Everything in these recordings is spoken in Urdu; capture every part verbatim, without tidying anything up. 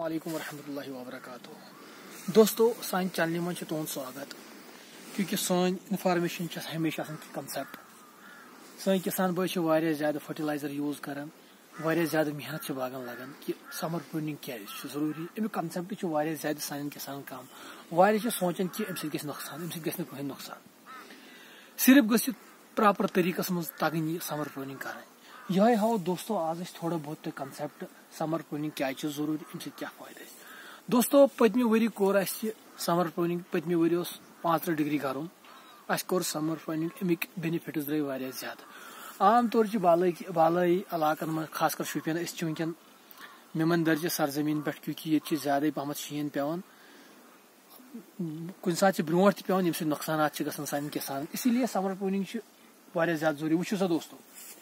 علیکم ورحمۃ اللہ وبرکاتہ دوستو سان چینل من تہد سواگت کیونکہ سن انفارمیشن ہمیشہ کنسیپٹ سن کسان بھائی زیادہ فرٹیلائزر یوز کران زیادہ محنت باغن لگان کہ سمر پروننگ کیا ضروری امیک کنسیپٹ زیادہ سان کسان کم سوچان کہ ام سی نقصان ام سی کہیں نقصان صرف گھ پراپر طریقہ مز تگن یہ سمر پروننگ کریں یہ ہاؤ دوستو آج تھوڑا بہت کنسیپٹ سمر پروننگ کیا ضروری ام سی کیا فائدہ دوستو پتمہ وری کور سمر پروننگ پتمہ وری پانچ ترہ ڈگری گرم اس کور سمر پروننگ امیک بینفٹس درائے واریاہ زیادہ عام طور بالائی بالائی علاقن من خاص کر شوپین اس ونکین ممن درجہ سرزمین پہ کیونکہ یہ زیادہ پہمت شین پیوان کن سات برو تہ پیوان یم سی نقصانات گھان سان کسان اسی لیے سمر پروننگ واریاہ زیادہ ضروری وچھو سا دوستو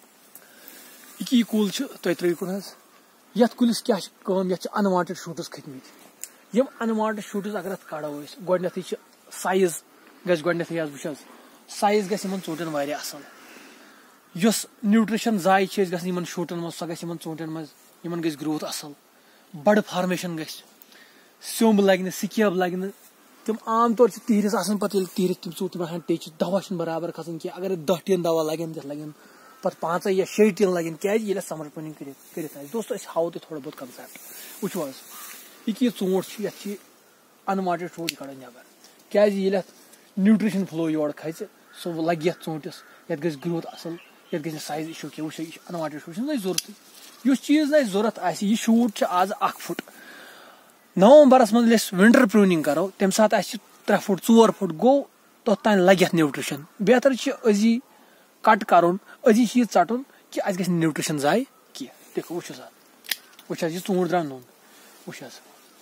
یہ کل تھی ترو کن حظ یت کلس کیا یت انوانٹڈ شوٹس کھتمت یم انوانٹڈ شوٹس اگر ات کڑو گۄڈنیتھٕے چھ سائز گژھِ گۄڈنیتھٕے حظ وٕچھ حظ سائز گژھِ یمن ژوٗنٛٹھٮ۪ن واریاہ اصل یۄس نیوٹرشن ضایع چھِ أسۍ گژھان یمن شوٹن منٛز سۄ گژھِ یمن ژوٗنٛٹھٮ۪ن منٛز یمن گژھِ گروتھ اصل بڑٕ فارمیشن گژھِ سیوٚمب لگہِ نہٕ سِکیب لگہِ نہٕ تم عام طور چھِ تیٖرِس آسان پتہٕ ییٚلہِ تیٖرِس تِم ژوٗنٛٹھۍ باسان ٹیٚچہِ دوا چھُنہٕ برابر کھسان کینٛہہ اگر دہ ٹیٖن دوا لگن تتھ لگن پتہٕ پانژے یا شیٚیہِ ٹیٖن لگن کیازِ ییٚلہِ اَتھ سمر پروننگ کٔرِتھ کٔرِتھ آسہِ دوستو أسۍ ہاوو تۄہہِ تھوڑا بہت کنسیپٹ وٕچھو حظ یہِ کہِ یہِ ژوٗنٛٹھ چھُ یتھ چھِ انوانٹڈ شوٹ کڑان نٮ۪بر کیازِ ییٚلہِ اتھ نیوٹرشن فلو یورٕ کھژِ سُہ لگہِ یتھ ژوٗنٛٹھِس یتھ گژھِ گروتھ اصل یتھ گژھِ نہٕ سایز اِشوٗ کینٛہہ وٕچھو یہِ چھُ انوانٹڈ شوٹ چھُنہٕ اسہِ ضروٗرتٕے یُس چیٖز نہٕ اسہِ ضوٚرتھ آسہِ یہِ شوٗٹ چھُ آز اکھ فُٹ نومبرس منٛز ییٚلہِ أسۍ ونٹر پروننگ کرو تمہِ ساتہٕ آسہِ ترٛےٚ فُٹ ژور فُٹ گوٚو توٚت تانۍ لگہِ اتھ نیوٹرشن بہتر چھُ أزی کٹ کرُن أزی چھُ یہِ ژٹُن کہ اسہِ گژھِ نہٕ نیوٹرشن ضایع کینٛہہ دیکھو وٕچھو سا وٕچھ حظ یہِ ژوٗنٛٹھ درٛاو نوٚن وٕچھ حظ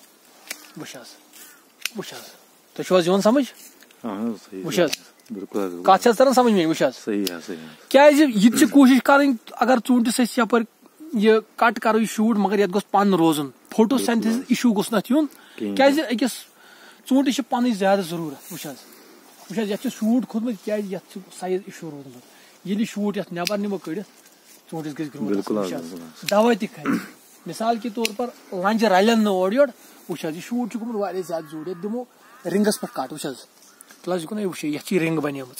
وٕچھ حظ وٕچھ حظ تۄہہِ چھُو حظ یِوان سمجھ وٕچھ حظ کتھ چھِ حظ تران سمجھ مےٚ وٕچھ حظ کیازِ یہِ تہِ چھِ کوٗشش کرٕنۍ اگر ژوٗنٛٹھِس أسۍ یپٲرۍ یہ کٹ کرو یہ شوٹ مگر یتھ گوٚژھ پن روزُن فوٹو سینتھسس ایشوٗ گوٚژھ نہٕ اتھ یُن کیازِ أکِس ژوٗنٛٹھِس چھِ پنٕنۍ زیادٕ ضروٗرت وٕچھ حظ وٕچھ حظ یتھ چھُ شوٗٹ کھوٚتمُت کیازِ یتھ چھُ سایز ایشوٗ روٗدمُت ییٚلہِ یہِ شوٗٹ یتھ نٮ۪بر نِمو کٔڑِتھ ژوٗنٛٹھِس گژھِ گروتھ وٕچھ حظ دوا تہِ کھسہِ مثال کے طور پر لنجہِ رلن نہٕ اورٕ یورٕ وٕچھ حظ یہِ شوٗٹ چھُ گوٚمُت واریاہ زیادٕ زیوٗٹھ یتھ دِمو رنگس پٮ۪ٹھ کٹ وٕچھ حظ تُل حظ یہِ کُن وٕچھو یتھ چھِ رنگ بنیمٕژ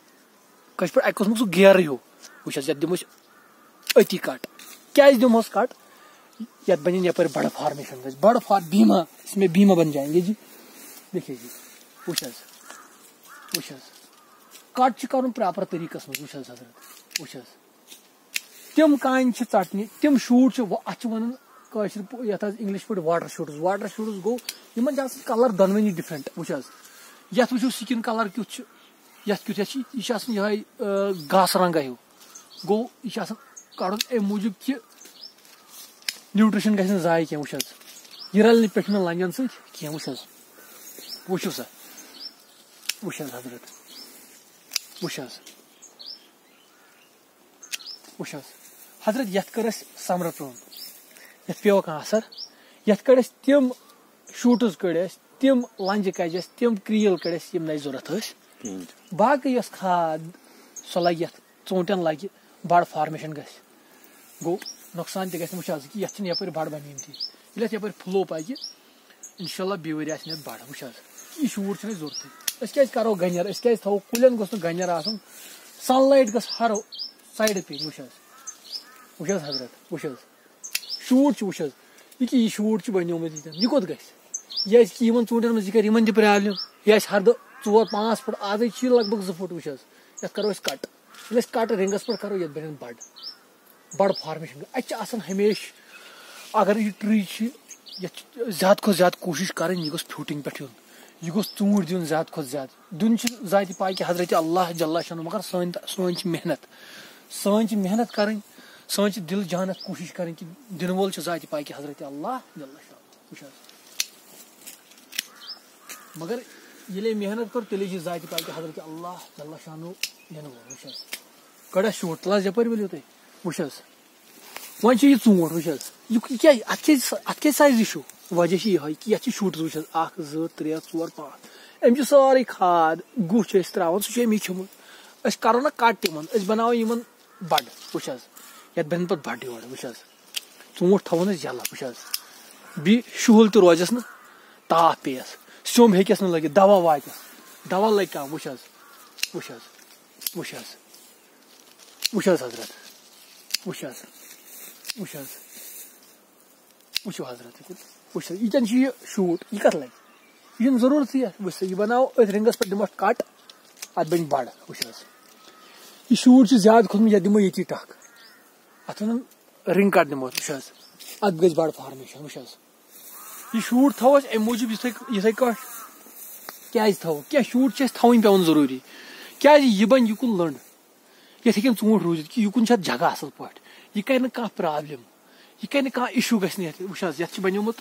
کٲشِر پٲٹھۍ اکہِ قٕسمُک سُہ گیرٕ ہیوٗ وٕچھ حظ یتھ دِمو أسۍ أتی کٹ کیازِ دِمہوس کٹ یتھ بنن یپٲرۍ بڑٕ فارمیشن گژھِ بڑٕ فار بیٖما اس میں بیٖما بن جائیں گے جی دیکھیے جی وٕچھ حظ وٕچھ حظ کٹ چھُ کرُن پراپر طریقس منٛز وٕچھ حظ حضرت وٕچھ حظ تم کانہِ چھِ ژٹنہِ تم شوٗٹ چھِ اتھ چھِ ونان کٲشِر یتھ حظ انگلش پٲٹھۍ واٹر شوٗٹٕس واٹر شوٗٹٕس گوٚو یِمن چھِ آسان کلر دۄنوٕنی ڈفرنٹ وٕچھ حظ یتھ وٕچھو سکن کلر کیُتھ چھُ یتھ کیُتھ یتھ چھِ یہِ چھِ آسان یِہوے گاسہٕ رنگا ہیوٗ گوٚو یہِ چھِ آسان کڑُن امہِ موٗجوٗب کہِ نیوٹرشن گژھِ نہٕ ضایع کینٛہہ وٕچھ حظ یہِ رلہِ نہٕ پٮ۪ٹھمٮ۪ن لنجن سۭتۍ کینٛہہ وٕچھ حظ وٕچھو سا وٕچھ حظ حضرت وٕچھ حظ وٕچھ حظ حضرت یتھ کٔر اسہِ سمر پرون یتھ پیٚو کانٛہہ اثر یتھ کٔڑ اسہِ تِم شوٗٹٕز کٔڑۍ اسہِ تِم لنجہِ کجہِ اسہِ تِم کریٖل کٔڑۍ اسہِ یِم نہٕ اسہِ ضوٚرتھ ٲسۍ باقٕے یۄس کھاد سۄ لگہِ یتھ ژوٗنٛٹھٮ۪ن لگہِ بڑٕ فارمیشن گژھِ گوٚو نۄقصان تہِ گژھِ نہٕ وٕچھ حظ کہِ یتھ چھِنہٕ یپٲرۍ بڑٕ بنیمتی ییٚلہِ اتھ یپٲرۍ فلو پکہِ انشاء اللہ بیٚیہِ ؤری آسہِ یتھ بڑٕ وٕچھ حظ یہِ شوٗٹ چھُنہٕ اسہِ ضوٚرتھٕے أسۍ کیازِ کرو گنٮ۪ر أسۍ کیازِ تھاوو کُلٮ۪ن گوٚژھ نہٕ گنٮ۪ر آسُن سن لایٹ گٔژھ ہر سایڈٕ پیٚنۍ وٕچھ حظ وٕچھ حظ حضرت وٕچھ حظ شوٗٹ چھُ وٕچھ حظ یہِ کہِ یہِ شوٗٹ چھُ بنیومُت ییٚتٮ۪ن یہِ کوٚت گژھِ یہِ آسہِ کہِ یِمن ژوٗنٛٹھٮ۪ن منٛز یہِ کرِ یِمن تہِ پرابلم یہِ آسہِ ہردٕ ژور پانٛژھ فُٹ آزے چھِ یہِ لگ بگ زٕ فُٹ وٕچھ حظ یتھ کرو أسۍ کٹ ییٚلہِ أسۍ کٹ رنگس پٮ۪ٹھ کرو یتھ بنن بڑٕ بڑٕ فارمیشن اتہِ چھِ آسان ہمیشہِ اگر یہِ ٹری چھِ یتھ چھِ زیادٕ کھۄتہٕ زیادٕ کوٗشش کرٕنۍ یہِ گوٚژھ فروٗٹنگ پٮ۪ٹھ یُن یہِ گوٚژھ ژوٗنٛٹھۍ دیُن زیادٕ کھۄتہٕ زیادٕ دیُن چھِ ذاتِ پاے کہِ حضرت اللہ جل شانہ مگر سٲنۍ سٲنۍ چھِ محنت سٲنۍ چھِ محنت کرٕنۍ سٲنۍ چھِ دل جانس کوٗشش کرٕنۍ کہِ دِنہٕ وول چھُ ذاتِ پاے کہِ حضرت اللہ جل شانہ وٕچھ حظ مگر ییٚلے محنت کٔر تیٚلے چھِ ذاتِ پاے کہِ حضرت اللہ جل شانہ دِنہٕ وول وٕچھ حظ کڑ اَسہِ شوٗٹ تُل حظ یپٲرۍ ؤلِو تُہۍ وٕچھ حظ وۄنۍ چھُ یہِ ژوٗنٛٹھ وٕچھ حظ یہِ کیازِ اتھ کیازِ اتھ کیازِ سایز اِشوٗ وجہ چھِ یِہوے کہِ یتھ چھِ شوٗٹٕز وٕچھ حظ اکھ زٕ ترٛےٚ ژور پانٛژھ أمۍ چھِ سٲرٕے کھاد گُہہ چھِ أسۍ تراوان سُہ چھُ أمی کھیوٚمُت أسۍ کرو نہ کٹ تِمن أسۍ بناوو یِمن بڑٕ وٕچھ حظ یتھ بنن پتہٕ بڑٕ یورٕ وٕچھ حظ ژوٗنٛٹھ تھاوون أسۍ یَلہٕ وٕچھ حظ بی شُہُل تہِ روزٮ۪س نہٕ تاپھ پیٚیَس سیوٚم ہیٚکٮ۪س نہٕ لٔگِتھ دوا واتٮ۪س دوا لگہِ کانٛہہ وٕچھ حظ وٕچھ حظ وٕچھ حظ وٕچھ حظ حضرت وٕچھ حظ وٕچھ حظ وٕچھِو حضرت وٕچھ حظ ییٚتٮ۪ن چھُ یہِ شوٗٹ یہِ کتھ لگہِ یہِ چھُنہٕ ضروٗرتھٕے اَتھ وٕچھ سا یہِ بناوو أتھۍ رِنٛگس پٮ۪ٹھ دِمو کٹ اتھ بنہِ بڑٕ وٕچھ حظ یہِ شوٗٹ چھُ زیادٕ کھوٚتمُت یتھ دِمو ییٚتی ٹکھ اتھ ونان رِنٛگ کٹ دِمو وٕچھ حظ اتھ گژھِ بڑٕ فارمیشن وٕچھ حظ یہ شوٗٹ تھاوو أسۍ امہِ موٗجوٗب یِتھٕے یِتھٕے کٲٹھۍ کیازِ تھاوو کینٛہہ شوٗٹ چھِ اَسہِ تھاوٕنۍ پیٚوان ضروٗری کیازِ یہِ بنہِ یُکُن لٔنڈ یتھ ہیٚکن ژوٗنٛٹھۍ روٗزِتھ کہِ یُکُن چھِ اتھ جگہ اصل پٲٹھۍ یہِ کرِ نہٕ کانٛہہ پرابلم یہِ کرِ نہٕ کانٛہہ اِشوٗ گژھِ نہٕ یتھ وٕچھ حظ یتھ چھُ بنیومُت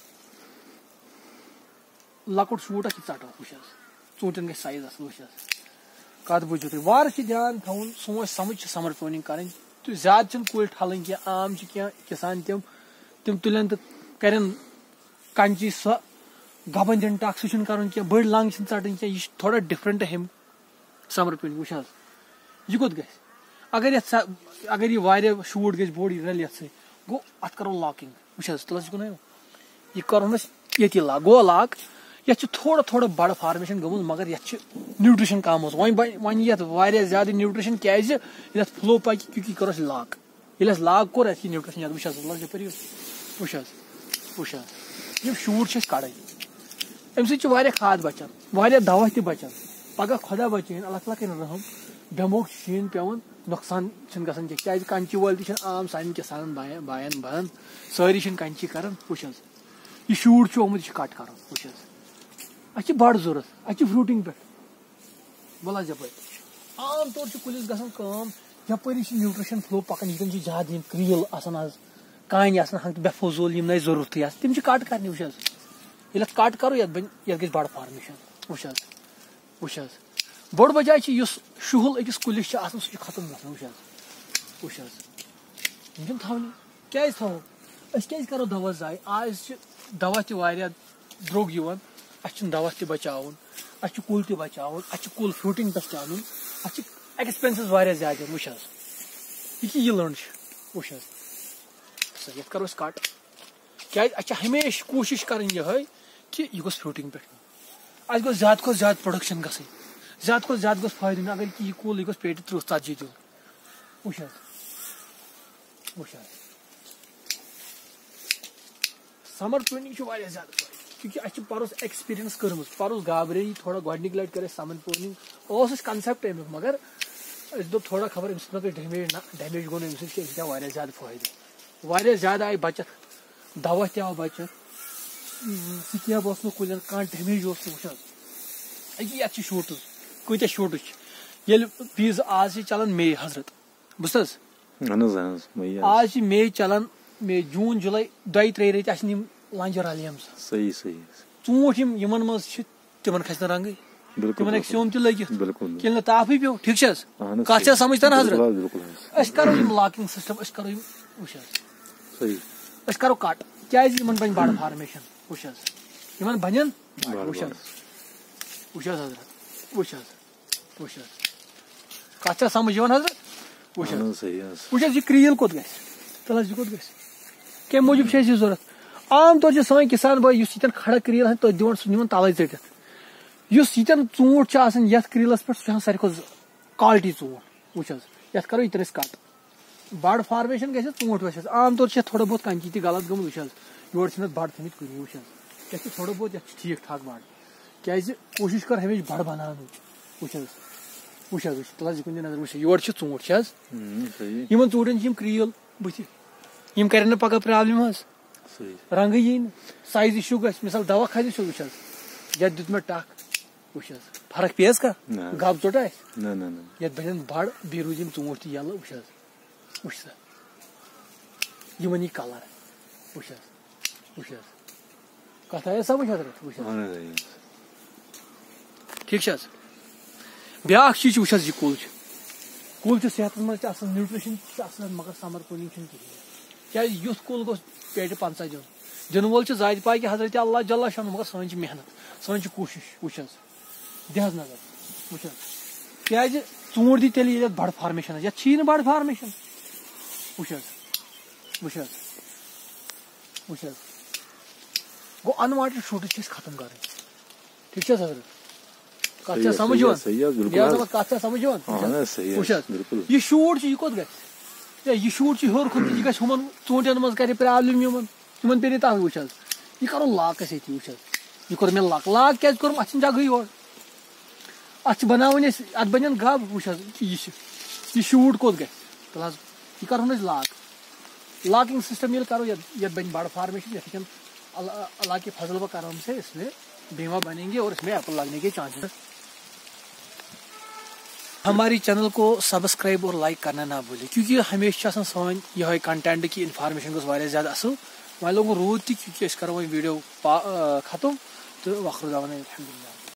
لۄکُٹ شوٗٹ اکھ یہِ ژٹو وٕچھ حظ ژوٗنٛٹھٮ۪ن گژھِ سایز اصل وٕچھ حظ کتھ بوٗزِو تُہۍ وارٕ چھِ دھیان تھاوُن سونٛچ سمجھ چھِ سمر پروننگ کرٕنۍ تہٕ زیادٕ چھِنہٕ کُلۍ ٹھلٕنۍ کینٛہہ عام چھِ کینٛہہ کسان تِم تِم تُلن تہٕ کرن کنچی سۄ گبن دِن ٹکھ سُہ چھُنہٕ کرُن کینٛہہ بٔڑۍ لنٛگ چھِنہٕ ژٹٕنۍ کینٛہہ یہِ چھِ تھوڑا ڈفرنٹ ہُمہِ سمر پروننگ وٕچھ حظ یہِ کوٚت گژھِ اگر یتھ اگر یہِ واریاہ شوٗٹ گژھِ بوٚڑ یہِ رلہِ یتھ سۭتۍ گوٚو اتھ کرو لاکِنگ وٕچھ حظ تُل حظ یہِ کُن یہِ کرون أسۍ ییٚتی لاک گوٚو لاک یتھ چھِ تھوڑا تھوڑا بڑٕ فارمیشن گٔمٕژ مگر یتھ چھِ نیوٗٹرشن کم اوس وۄنۍ بنہِ وۄنۍ یی یتھ واریاہ زیادٕ نیوٗٹرشن کیازِ ییٚلہِ اتھ فلو پکہِ کیونکہِ یہِ کرو أسۍ لاک ییٚلہِ اَسہِ لاک کوٚر اَسہِ یہِ نیوٗٹرشن یتھ وٕچھ حظ لگ یپٲرۍ وٕچھ حظ وٕچھ حظ یِم شوٗٹ چھِ أسۍ کڑٕنۍ امہِ سۭتۍ چھِ واریاہ کھاد بچان واریاہ دوا تہِ بچان پگہہ خۄدا بچٲیِن اللہ تعالیٰ کٔرِنۍ رحم بیموک شیٖن پیوان نۄقصان چھُنہٕ گژھان کینٛہہ کیازِ کنچی وٲلۍ تہِ چھِنہٕ عام سانٮ۪ن کسانن باین باین بنان سٲری چھِنہٕ کنچی کران وٕچھ حظ یہِ شوٗٹ چھُ آمُت یہِ چھُ کٹ کرُن وٕچھ حظ اَسہِ چھِ بڑٕ ضروٗرت اَسہِ چھِ فروٗٹِنگ پٮ۪ٹھ وَل حظ یپٲرۍ عام طور چھِ کُلِس گژھان کٲم یپٲری چھِ نیوٗٹرشن فلو پکان ییٚتٮ۪ن چھِ زیادٕ یِم کریٖل آسان آز کانہِ آسان ہنٛگ بے فضوٗل یِم نہٕ اَسہِ ضروٗرتھٕے آسان تِم چھِ کٹ کرنہِ وٕچھ حظ ییٚلہِ اتھ کٹ کرو یتھ بنہِ یتھ گژھِ بڑٕ فارمیشن وٕچھ حظ وٕچھ حظ بوٚڑ بجاے چھِ یُس شُہُل أکِس کُلِس چھُ آسان سُہ چھُ ختم گژھان وٕچھ حظ وٕچھ حظ یِم چھِنہٕ تھاونہِ کیازِ تھاوو أسۍ کیازِ کرو دوا ضایہِ آز چھِ دوا تہِ واریاہ درٛوگ یِوان اَسہِ چھُنہٕ دوا تہِ بچاوُن اَسہِ چھُ کُل تہِ بچاوُن اَسہِ چھُ کُل فروٗٹِنگ پٮ۪ٹھ تہِ اَنُن اَسہِ چھِ ایٚکٕسپینسز واریاہ زیادٕ وٕچھ حظ یہِ کہِ یہِ لٔنڈ چھِ وٕچھ حظ یتھ کرو أسۍ کٹ کیازِ اَسہِ چھِ ہمیشہِ کوٗشش کرٕنۍ یِہے کہِ یہِ گوٚژھ فروٗٹِنگ پٮ۪ٹھ اَسہِ گوٚژھ زیادٕ کھۄتہٕ زیادٕ پرٛوڈکشن گژھٕنۍ زیادٕ کھۄتہٕ زیادٕ گوٚژھ فٲیدٕ نیُن اگر کہِ یہِ کُل یہِ گوٚژھ پیٹہِ تٕرٛہ ژتجی دیُن وٕچھ حظ وٕچھ حظ سمر پروننگ چھُ واریاہ زیادٕ فٲیدٕ کیونکہِ اَسہِ چھِ پرُس ایٚکٕسپیٖرینس کٔرمٕژ پرُس گابرے تھوڑا گۄڈنِکۍ لٹہِ کٔر اَسہِ سمر پروننگ اوس اَسہِ کنسیپٹ امیُک مگر اَسہِ دوٚپ تھوڑا خبر اَمہِ سۭتۍ ما گژھِ ڈیمیج نہ ڈیمیج گوٚو نہٕ اَمہِ سۭتۍ کینٛہہ اَمہِ سۭتۍ آو واریاہ زیادٕ فٲیدٕ واریاہ زیادٕ آیہِ بچت دوا تہِ آو بچت سِکیب اوس نہٕ کُلٮ۪ن کانٛہہ ڈیمیج اوس نہٕ وٕچھ حظ أکہِ یتھ چھِ شوٗٹٕز کۭتیاہ شوٗٹٕز چھِ ییٚلہِ بیٚیہِ آز چھِ چلان مے حضرت بوٗزتھٕ حظ آز چھِ مے چلان مے جوٗن جُلاے دۄیہِ ترٛیہِ ریٚتۍ آسن یِم لنجہِ رلیمژٕ صحیح صحیح ژوٗنٛٹھۍ یِم یِمن منٛز چھِ تِمن کھسہِ نہٕ رنگٕے تِمن ہیٚکہِ سیوٚم تہِ لٔگِتھ ییٚلہِ نہٕ تاپھٕے پیوٚو ٹھیٖک چھِ حظ کتھ چھِ سمجھ تران حضرت أسۍ کرو یِم لاکِنگ سسٹم أسۍ کرو یِم وٕچھ حظ أسۍ کرو کٹ کیازِ یِمن بنہِ بڑٕ فارمیشن وٕچھ حظ یِمن بنن وٕچھ حظ وٕچھ حظ حضرت وٕچھ حظ وٕچھ حظ کتھ چھا سمجھ یِوان حضرت وٕچھ حظ وٕچھ حظ یہِ کریٖل کوٚت گژھِ تل حظ یہِ کوٚت گژھِ کمہِ موٗجوٗب چھِ اَسہِ یہِ ضروٗرت عام طور چھِ سٲنۍ کسان بٲے یُس ییٚتٮ۪ن کھڑا کریٖل آسان تٔتھۍ دِوان سُہ نِوان تلے ژٔٹِتھ یُس ییٚتٮ۪ن ژوٗنٛٹھ چھُ آسان یتھ کریٖلس پٮ۪ٹھ سُہ چھُ آسان ساروی کھۄتہٕ کالٹی ژوٗنٛٹھ وٕچھ حظ یتھ کرو ییٚتٮ۪ن أسۍ کٹ بڑٕ فارمیشن گژھِ ژوٗنٛٹھ وٕچھ حظ عام طور چھِ یتھ تھوڑا بہت کنچی تہِ غلط گٔمٕژ وٕچھ حظ یورٕ چھِنہٕ اتھ بڑٕ تھٲمٕتۍ کُنی وٕچھ حظ یتھ چھِ تھوڑا بہت یتھ چھِ ٹھیٖک ٹھاک بڑٕ کیازِ کوٗشش کر ہمیشہِ بڑٕ بناونٕچ وٕچھ حظ وٕچھ حظ وٕچھ تل حظ یہِ کُن دِ نظر وٕچھ یورٕ چھِ ژوٗنٛٹھ چھِ حظ یِمن ژوٗنٛٹھٮ۪ن چھِ یِم کریٖل بٕتھِ یِم کرن نہٕ پگہہ پرابلم حظ رنگٕے یی نہٕ سایز اِشوٗ گژھِ مثال دوا کھسہِ سیوٚد وٕچھ حظ یتھ دیُت مےٚ ٹکھ وٕچھ حظ فرق پیٚیہِ حظ کانٛہہ گب ژوٚٹ آسہِ یتھ بنن بڑٕ بیٚیہِ روٗدۍ یِم ژوٗنٛٹھۍ تہِ یَلہٕ وٕچھ حظ وٕچھ سا یِمن یی کلر وٕچھ حظ وٕچھ حظ کتھ آیا سمجھ حضرت وٕچھ حظ ٹھیٖک چھِ حظ بیاکھ چیٖز چھُ وٕچھ حظ یہِ کُل چھُ کُل چھُ صحتس منٛز تہِ اصل نیوٗٹرشن تہِ چھُ اصل مگر سمر پروننگ چھُنہٕ کِہینۍ کیازِ یُتھ کُل گوٚژھ پیٹہِ پنژاہ دیُن دِنہٕ وول چھُ زیادٕ پاے کہِ حضرت اللہ جل شانہ مگر سٲنۍ چھِ محنت سٲنۍ چھِ کوٗشش وٕچھ حظ دِ حظ نظر وٕچھ حظ کیازِ ژوٗنٛٹھ دی تیٚلہِ ییٚلہِ یتھ بڑٕ فارمیشن آسہِ یتھ چھی نہٕ بڑٕ فارمیشن وٕچھ حظ وٕچھ حظ وٕچھ حظ گو ان وانٹڈ شوٹز چھ ختم کر ٹھیک ہے حضرت کت سمجھ کت سمجھ یہ شوٹ یہ کوت گھر یہ شوٹ ہور کھن یہ گھر ہمن ژوٗنٛٹھٮ۪ن منٛز کر پرابلم یمن تمن پے تتھ وچ حظ یہ کرو لاکس یہ وچ یہ کور مےٚ لاک لاک کیٛازِ کوٚرُم اتھ چھنہٕ جگہٕے یور اتھ بناوٕنۍ أسۍ اتھ بنن گب وچ حظ یہ یہ شوٹ کوت گژھِ تل حظ یہ کرہون أسۍ لاک لاکنگ سسٹم ییٚلہِ کرو یتھ بنہِ بڑ فارمیشن یتھ کن اللہ کے فضل و کرم سے اس میں بیمہ بنیں گے اور اس میں ایپل لگنے کے چانسز. ہماری چینل کو سبسکرائب اور لائک کرنا نہ بھولے کیونکہ ہمیشہ سن یہ کنٹینٹ کی انفارمیشن گوس واریاہ زیادہ اصل وۄنۍ لوگُن روٗد تہِ کیونکہ أسۍ کرو وۄنۍ ویڈیو ختم تو وقر دعوانا الحمدللہ.